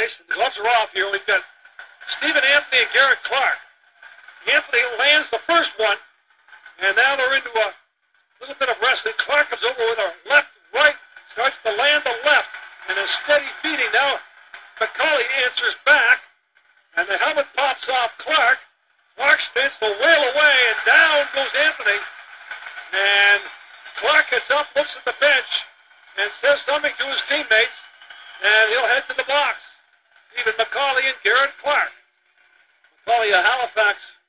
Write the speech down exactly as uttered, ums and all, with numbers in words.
place. The gloves are off here. We've got Stephen Anthony and Garrett Clarke. Anthony lands the first one, and now they're into a little bit of wrestling. Clarke comes over with a left, right, starts to land the left, and a steady feeding. Now MacAulay answers back, and the helmet pops off Clarke. Clarke spins the whale away, and down goes Anthony. And Clarke gets up, looks at the bench, and says something to his teammates, and he'll head to the box. Stephen MacAulay and Garrett Clarke. MacAulay, a Halifax